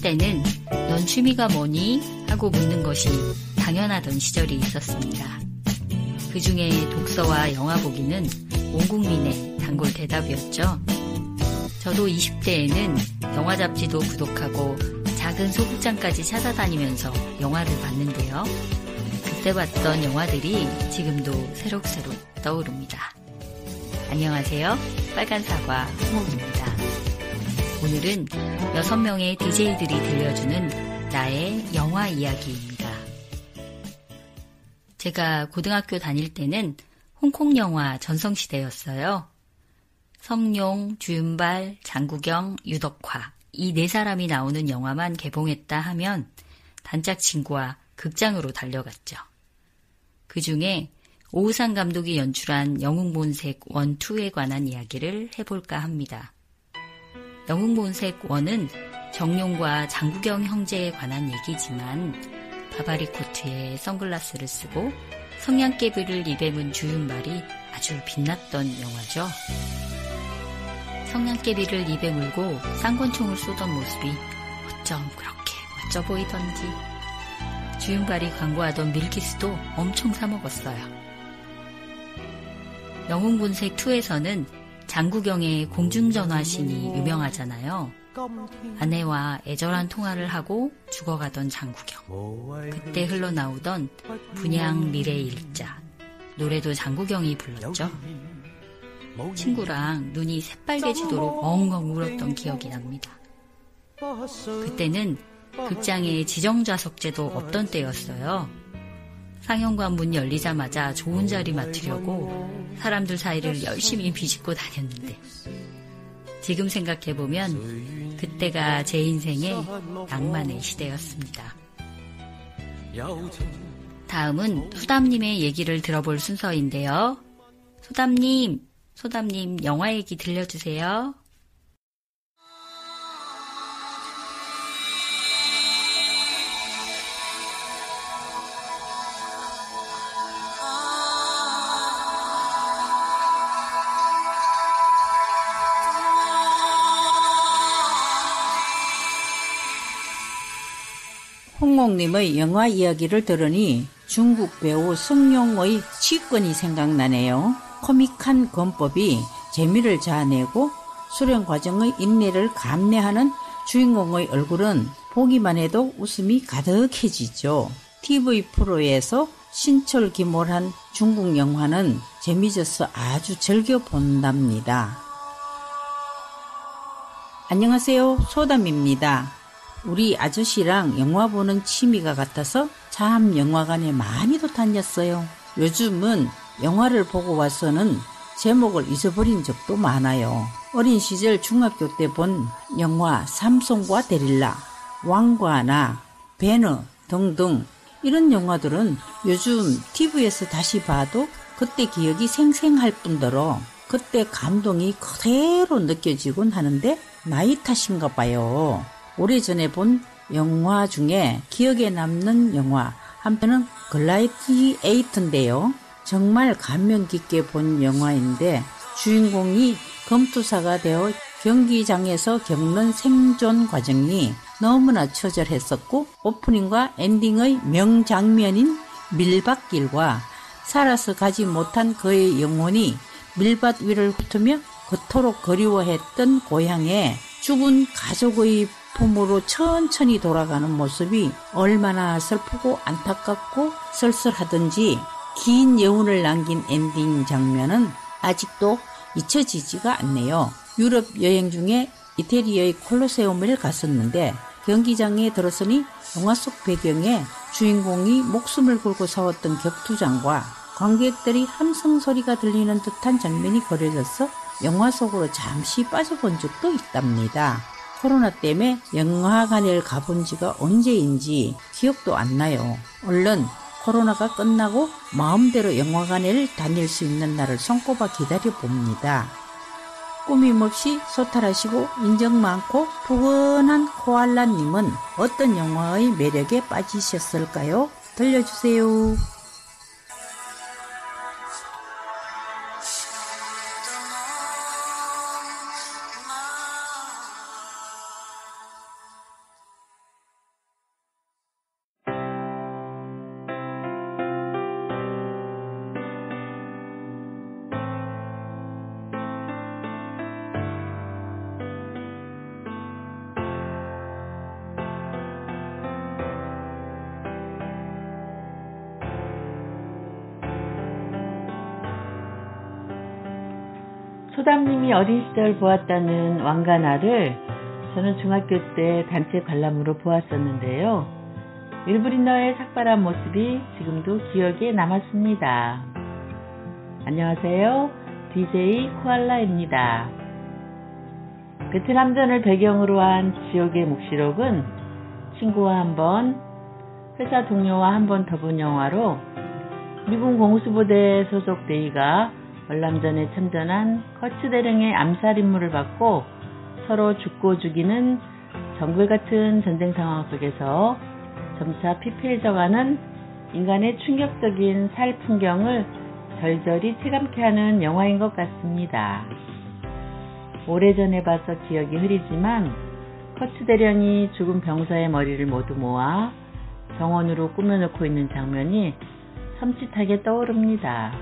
때는 넌 취미가 뭐니? 하고 묻는 것이 당연하던 시절이 있었습니다. 그 중에 독서와 영화 보기는 온 국민의 단골 대답이었죠. 저도 20대에는 영화 잡지도 구독하고 작은 소극장까지 찾아다니면서 영화를 봤는데요. 그때 봤던 영화들이 지금도 새록새록 떠오릅니다. 안녕하세요. 빨간 사과 홍옥입니다. 오늘은 6명의 DJ들이 들려주는 나의 영화 이야기입니다. 제가 고등학교 다닐 때는 홍콩 영화 전성시대였어요. 성룡, 주윤발, 장국영, 유덕화 이 4사람이 나오는 영화만 개봉했다 하면 단짝 친구와 극장으로 달려갔죠. 그 중에 오우상 감독이 연출한 영웅본색 1, 2에 관한 이야기를 해볼까 합니다. 영웅본색 1은 정룡과 장국영 형제에 관한 얘기지만 바바리 코트에 선글라스를 쓰고 성냥개비를 입에 문 주윤발이 아주 빛났던 영화죠. 성냥개비를 입에 물고 쌍권총을 쏘던 모습이 어쩜 그렇게 멋져 보이던지 주윤발이 광고하던 밀키스도 엄청 사 먹었어요. 영웅본색 2에서는 장국영의 공중전화신이 유명하잖아요. 아내와 애절한 통화를 하고 죽어가던 장국영. 그때 흘러나오던 분양 미래 일자. 노래도 장국영이 불렀죠. 친구랑 눈이 새빨개지도록 엉엉 울었던 기억이 납니다. 그때는 극장에 지정좌석제도 없던 때였어요. 상영관 문 열리자마자 좋은 자리 맡으려고 사람들 사이를 열심히 비집고 다녔는데 지금 생각해보면 그때가 제 인생의 낭만의 시대였습니다. 다음은 소담님의 얘기를 들어볼 순서인데요. 소담님 영화 얘기 들려주세요. 홍옥님의 영화 이야기를 들으니 중국 배우 성룡의 치권이 생각나네요. 코믹한 권법이 재미를 자아내고 수련 과정의 인내를 감내하는 주인공의 얼굴은 보기만 해도 웃음이 가득해지죠. TV 프로에서 신철기몰한 중국 영화는 재미져서 아주 즐겨 본답니다. 안녕하세요. 소담입니다. 우리 아저씨랑 영화 보는 취미가 같아서 참 영화관에 많이도 다녔어요. 요즘은 영화를 보고 와서는 제목을 잊어버린 적도 많아요. 어린 시절 중학교 때 본 영화 삼손과 데릴라, 왕과 나, 배너 등등 이런 영화들은 요즘 TV에서 다시 봐도 그때 기억이 생생할 뿐더러 그때 감동이 그대로 느껴지곤 하는데 나이 탓인가 봐요. 오래전에 본 영화 중에 기억에 남는 영화 한 편은 글라디에이터인데요. 정말 감명 깊게 본 영화인데 주인공이 검투사가 되어 경기장에서 겪는 생존 과정이 너무나 처절했었고 오프닝과 엔딩의 명장면인 밀밭길과 살아서 가지 못한 그의 영혼이 밀밭 위를 훑으며 그토록 그리워했던 고향에 죽은 가족의 품으로 천천히 돌아가는 모습이 얼마나 슬프고 안타깝고 쓸쓸하던지 긴 여운을 남긴 엔딩 장면은 아직도 잊혀지지가 않네요. 유럽 여행 중에 이태리의 콜로세움을 갔었는데 경기장에 들어서니 영화 속 배경에 주인공이 목숨을 걸고 싸웠던 격투장과 관객들이 함성 소리가 들리는 듯한 장면이 그려져서 영화 속으로 잠시 빠져본 적도 있답니다. 코로나 때문에 영화관을 가본 지가 언제인지 기억도 안 나요. 얼른 코로나가 끝나고 마음대로 영화관을 다닐 수 있는 날을 손꼽아 기다려봅니다. 꾸밈없이 소탈하시고 인정 많고 푸근한 코알라님은 어떤 영화의 매력에 빠지셨을까요? 들려주세요. 소담님이 어린 시절 보았다는 왕가나를 저는 중학교 때 단체 관람으로 보았었는데요. 윌브리너의 삭발한 모습이 지금도 기억에 남았습니다. 안녕하세요. DJ 코알라입니다. 베트남전을 배경으로 한 지옥의 묵시록은 친구와 한 번, 회사 동료와 한 번 더 본 영화로 미군 공수부대 소속 대위가 월남전에 참전한 커츠 대령의 암살 임무를 받고 서로 죽고 죽이는 정글 같은 전쟁 상황 속에서 점차 피폐해져가는 인간의 충격적인 살 풍경을 절절히 체감케 하는 영화인 것 같습니다. 오래전에 봐서 기억이 흐리지만 커츠 대령이 죽은 병사의 머리를 모두 모아 정원으로 꾸며놓고 있는 장면이 섬찟하게 떠오릅니다.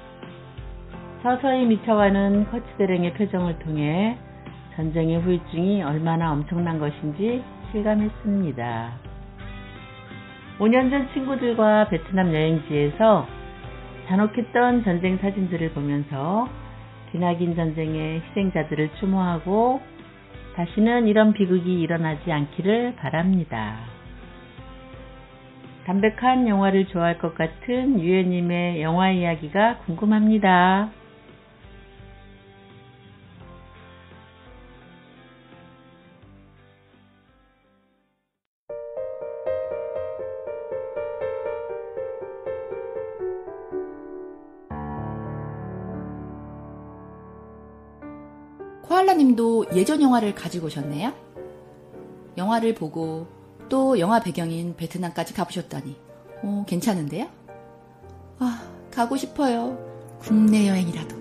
서서히 미쳐가는 커츠 대령의 표정을 통해 전쟁의 후유증이 얼마나 엄청난 것인지 실감했습니다. 5년 전 친구들과 베트남 여행지에서 잔혹했던 전쟁 사진들을 보면서 기나긴 전쟁의 희생자들을 추모하고 다시는 이런 비극이 일어나지 않기를 바랍니다. 담백한 영화를 좋아할 것 같은 유연님의 영화 이야기가 궁금합니다. 코알라님도 예전 영화를 가지고 오셨네요? 영화를 보고 또 영화 배경인 베트남까지 가보셨다니 괜찮은데요? 가고 싶어요. 국내 여행이라도.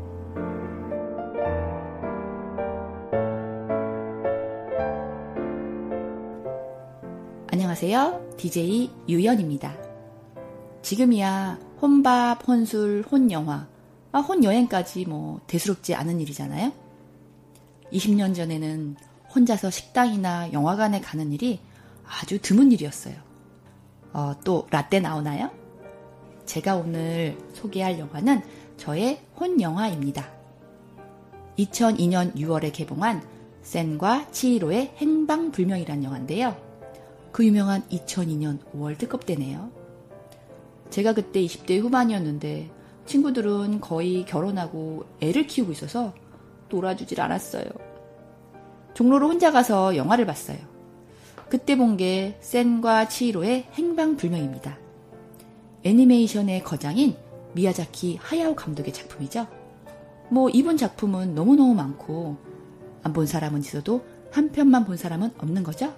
안녕하세요. DJ 유연입니다. 지금이야 혼밥, 혼술, 혼영화, 혼여행까지 대수롭지 않은 일이잖아요? 20년 전에는 혼자서 식당이나 영화관에 가는 일이 아주 드문 일이었어요. 또 라떼 나오나요? 제가 오늘 소개할 영화는 저의 혼영화입니다. 2002년 6월에 개봉한 센과 치히로의 행방불명이란 영화인데요. 그 유명한 2002년 월드컵 때네요. 제가 그때 20대 후반이었는데 친구들은 거의 결혼하고 애를 키우고 있어서 놀아주질 않았어요. 종로로 혼자 가서 영화를 봤어요. 그때 본 게 센과 치히로의 행방불명입니다. 애니메이션의 거장인 미야자키 하야오 감독의 작품이죠. 이번 작품은 너무너무 많고 안 본 사람은 있어도 한 편만 본 사람은 없는 거죠.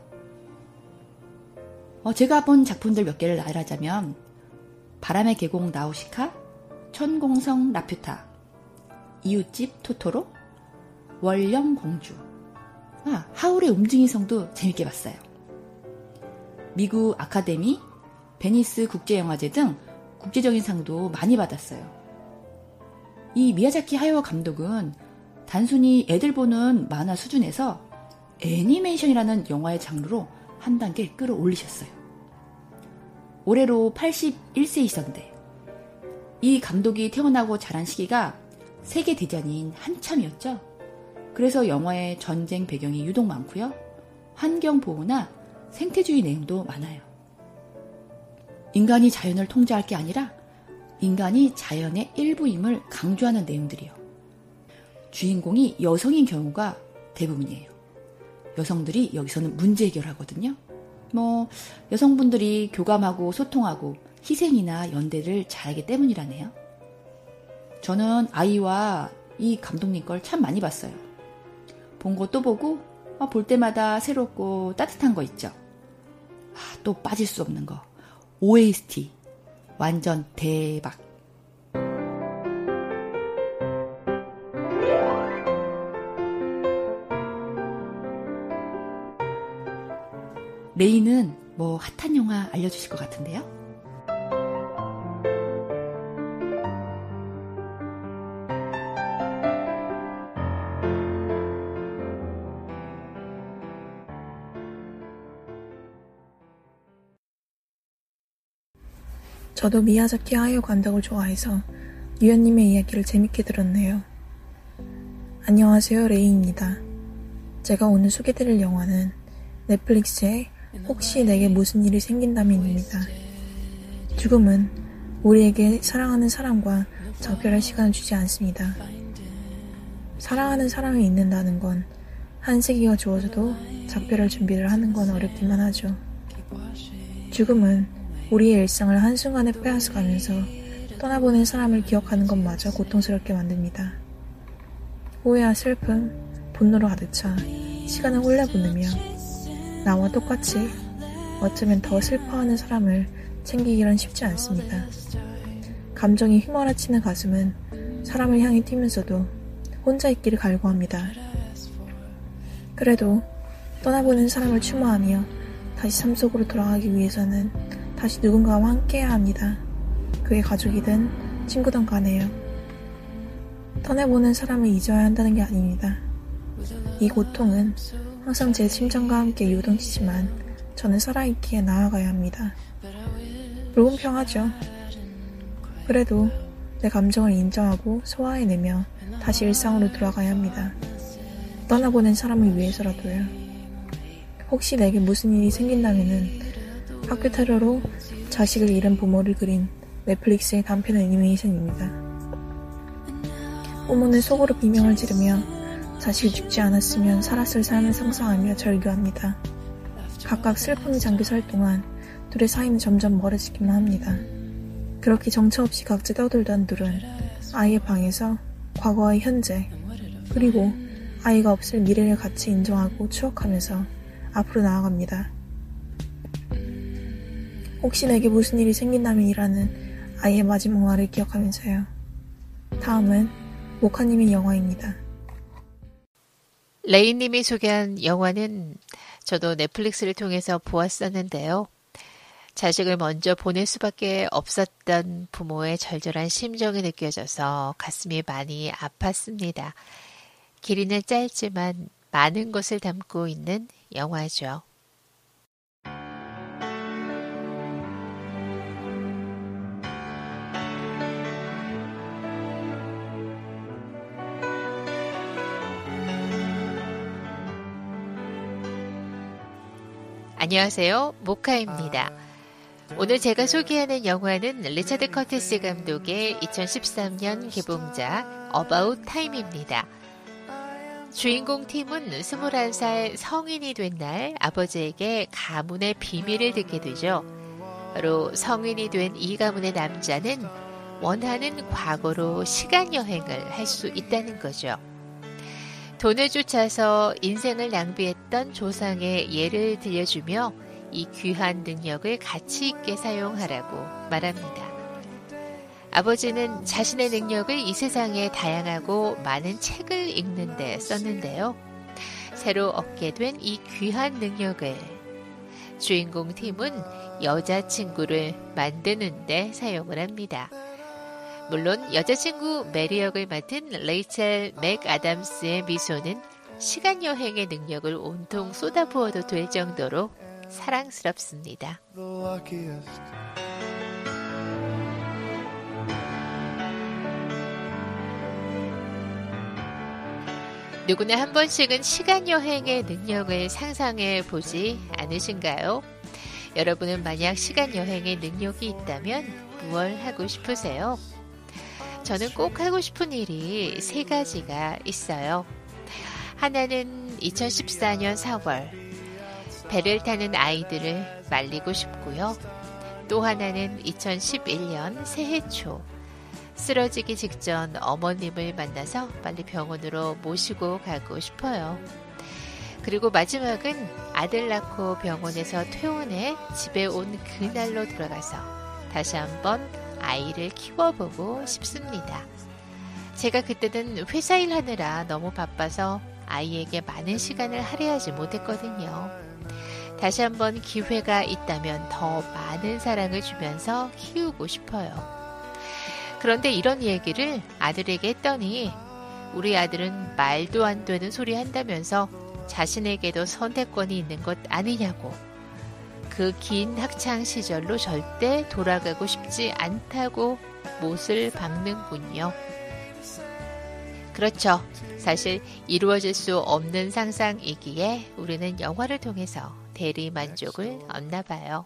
제가 본 작품들 몇 개를 나열하자면 바람의 계곡 나우시카, 천공성 라퓨타, 이웃집 토토로, 월령 공주, 하울의 움직이성도 재밌게 봤어요. 미국 아카데미, 베니스 국제영화제 등 국제적인 상도 많이 받았어요. 이 미야자키 하야오 감독은 단순히 애들 보는 만화 수준에서 애니메이션이라는 영화의 장르로 한 단계 끌어올리셨어요. 올해로 81세이셨는데 이 감독이 태어나고 자란 시기가 세계대전인 한참이었죠. 그래서 영화의 전쟁 배경이 유독 많고요. 환경보호나 생태주의 내용도 많아요. 인간이 자연을 통제할 게 아니라 인간이 자연의 일부임을 강조하는 내용들이요. 주인공이 여성인 경우가 대부분이에요. 여성들이 여기서는 문제 해결하거든요. 여성분들이 교감하고 소통하고 희생이나 연대를 잘하기 때문이라네요. 저는 아이와 이 감독님 걸 참 많이 봤어요. 본 거 또 보고 볼 때마다 새롭고 따뜻한 거 있죠. 또 빠질 수 없는 거. OST. 완전 대박. 레이는 핫한 영화 알려주실 것 같은데요? 저도 미야자키 하야오 감독을 좋아해서 유연님의 이야기를 재밌게 들었네요. 안녕하세요, 레이입니다. 제가 오늘 소개드릴 영화는 넷플릭스의 혹시 내게 무슨 일이 생긴다면입니다. 죽음은 우리에게 사랑하는 사람과 작별할 시간을 주지 않습니다. 사랑하는 사람이 있는다는 건 한 세기가 주어져도 작별할 준비를 하는 건 어렵기만 하죠. 죽음은 우리의 일상을 한순간에 빼앗아가면서 떠나보낸 사람을 기억하는 것마저 고통스럽게 만듭니다. 후회와 슬픔, 분노로 가득 차 시간을 홀려보내며 나와 똑같이 어쩌면 더 슬퍼하는 사람을 챙기기란 쉽지 않습니다. 감정이 휘몰아치는 가슴은 사람을 향해 뛰면서도 혼자 있기를 갈구합니다. 그래도 떠나보낸 사람을 추모하며 다시 삶 속으로 돌아가기 위해서는 다시 누군가와 함께해야 합니다. 그의 가족이든 친구든 간에요. 떠나보낸 사람을 잊어야 한다는 게 아닙니다. 이 고통은 항상 제 심장과 함께 요동치지만 저는 살아있기에 나아가야 합니다. 불공평하죠. 그래도 내 감정을 인정하고 소화해내며 다시 일상으로 돌아가야 합니다. 떠나보낸 사람을 위해서라도요. 혹시 내게 무슨 일이 생긴다면은 학교 테러로 자식을 잃은 부모를 그린 넷플릭스의 단편 애니메이션입니다. 부모는 속으로 비명을 지르며 자식이 죽지 않았으면 살았을 삶을 상상하며 절규합니다. 각각 슬픔이 잠겨 살 동안 둘의 사이는 점점 멀어지기만 합니다. 그렇게 정처 없이 각자 떠들던 둘은 아이의 방에서 과거와 현재 그리고 아이가 없을 미래를 같이 인정하고 추억하면서 앞으로 나아갑니다. 혹시 내게 무슨 일이 생긴다면이라는 아이의 마지막 말을 기억하면서요. 다음은 모카님의 영화입니다. 레이님이 소개한 영화는 저도 넷플릭스를 통해서 보았었는데요. 자식을 먼저 보낼 수밖에 없었던 부모의 절절한 심정이 느껴져서 가슴이 많이 아팠습니다. 길이는 짧지만 많은 것을 담고 있는 영화죠. 안녕하세요. 모카입니다. 오늘 제가 소개하는 영화는 리차드 커티스 감독의 2013년 개봉작 About Time입니다. 주인공 팀은 21살 성인이 된 날 아버지에게 가문의 비밀을 듣게 되죠. 바로 성인이 된 이 가문의 남자는 원하는 과거로 시간여행을 할 수 있다는 거죠. 돈을 쫓아서 인생을 낭비했던 조상의 예를 들려주며 이 귀한 능력을 가치 있게 사용하라고 말합니다. 아버지는 자신의 능력을 이 세상의 다양하고 많은 책을 읽는 데 썼는데요. 새로 얻게 된 이 귀한 능력을 주인공 팀은 여자친구를 만드는 데 사용을 합니다. 물론 여자친구 메리 역을 맡은 레이첼 맥아담스의 미소는 시간여행의 능력을 온통 쏟아부어도 될 정도로 사랑스럽습니다. 누구나 한 번씩은 시간여행의 능력을 상상해 보지 않으신가요? 여러분은 만약 시간여행의 능력이 있다면 무엇을 하고 싶으세요? 저는 꼭 하고 싶은 일이 3가지가 있어요. 하나는 2014년 4월 배를 타는 아이들을 말리고 싶고요. 또 하나는 2011년 새해 초 쓰러지기 직전 어머님을 만나서 빨리 병원으로 모시고 가고 싶어요. 그리고 마지막은 아들 낳고 병원에서 퇴원해 집에 온 그날로 돌아가서 다시 한번 아이를 키워보고 싶습니다. 제가 그때는 회사 일하느라 너무 바빠서 아이에게 많은 시간을 할애하지 못했거든요. 다시 한번 기회가 있다면 더 많은 사랑을 주면서 키우고 싶어요. 그런데 이런 얘기를 아들에게 했더니 우리 아들은 말도 안 되는 소리 한다면서 자신에게도 선택권이 있는 것 아니냐고 그 긴 학창 시절로 절대 돌아가고 싶지 않다고 못을 박는군요. 그렇죠. 사실 이루어질 수 없는 상상이기에 우리는 영화를 통해서 대리 만족을 얻나 봐요.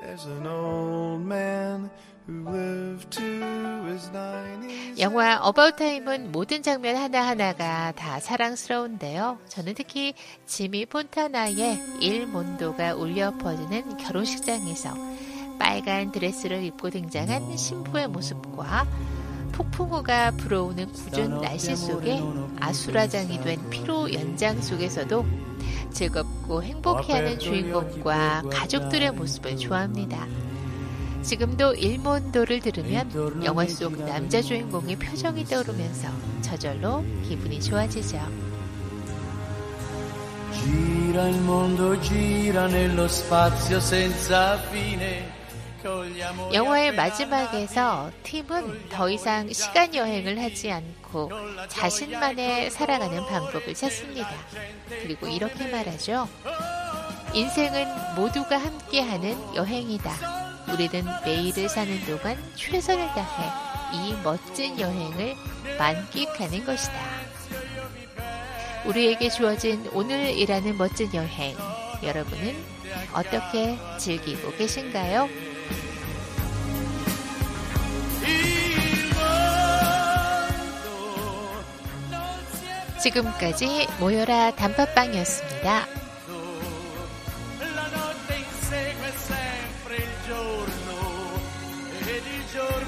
영화 어바웃 타임은 모든 장면 하나하나가 다 사랑스러운데요. 저는 특히 지미 폰타나의 일 몬도가 울려 퍼지는 결혼식장에서 빨간 드레스를 입고 등장한 신부의 모습과 폭풍우가 불어오는 궂은 날씨 속에 아수라장이 된 피로 연장 속에서도 즐겁고 행복해하는 주인공과 가족들의 모습을 좋아합니다. 지금도 일몬도를 들으면 영화 속 남자 주인공의 표정이 떠오르면서 저절로 기분이 좋아지죠. Gira il mondo, gira nello spazio senza fine. 영화의 마지막에서 팀은 더 이상 시간 여행을 하지 않고 자신만의 살아가는 방법을 찾습니다. 그리고 이렇게 말하죠. 인생은 모두가 함께하는 여행이다. 우리는 매일을 사는 동안 최선을 다해 이 멋진 여행을 만끽하는 것이다. 우리에게 주어진 오늘이라는 멋진 여행, 여러분은 어떻게 즐기고 계신가요? 지금까지 모여라 단팥빵이었습니다. La notte insegue sempre il giorno ed il giorno